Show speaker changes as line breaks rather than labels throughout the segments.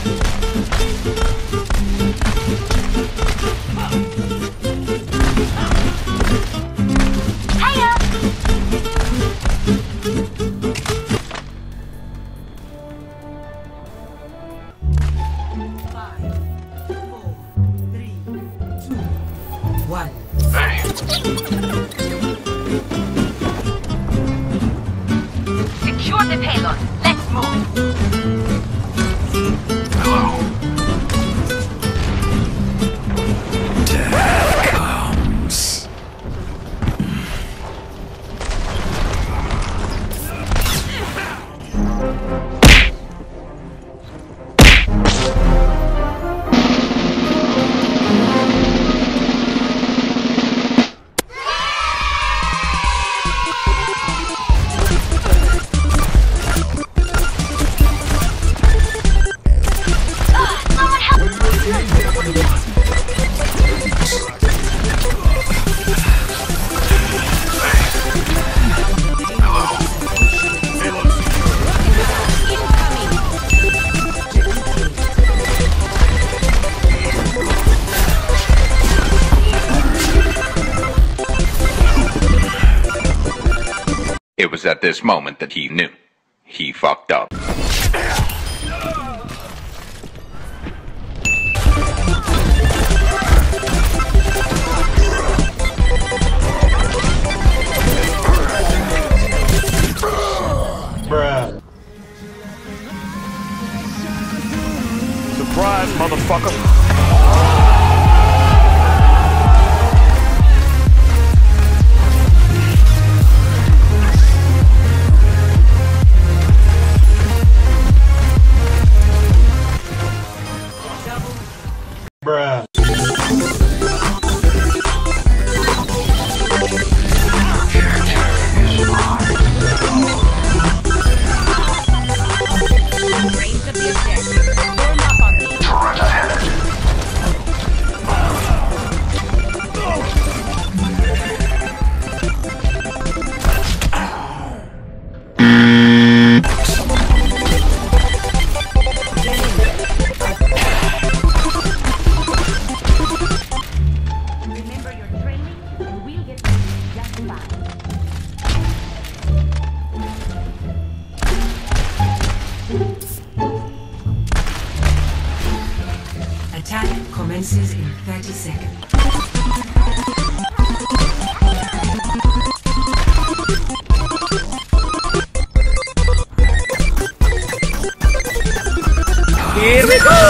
Secure the payload. Let's move.
Hello. Death comes.
It was at this moment that he knew. He fucked up.
Bruh. Surprise, motherfucker. Bruh.
Raise the objective. Form up on me.
Turret ahead.
Remember your training, and we'll get through just fine.
Attack commences in 30 seconds.
Here we go!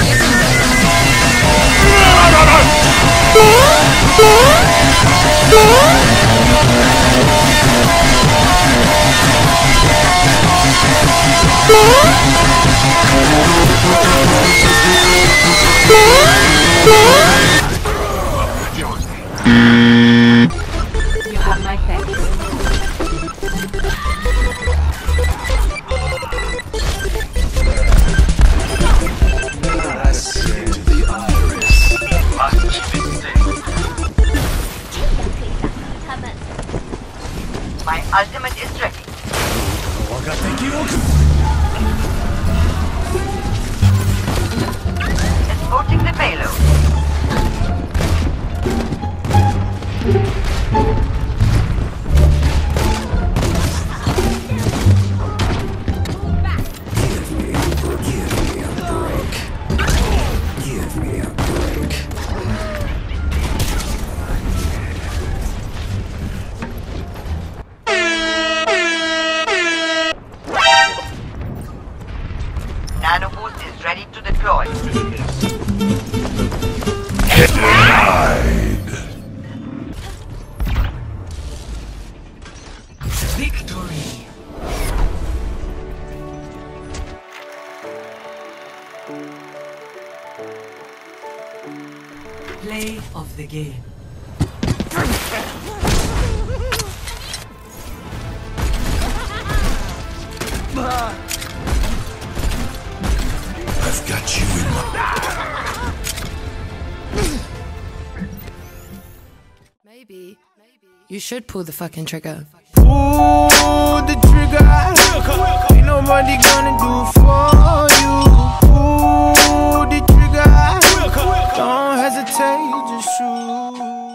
You have my thanks. My ultimate is ready. Escorting the payload. Nano boost is ready to deploy.
Victory! Play of the game.
I've got you in my...
Maybe you should pull the fucking trigger.
Pull the trigger. Ain't nobody gonna do for you. Pull just shoot.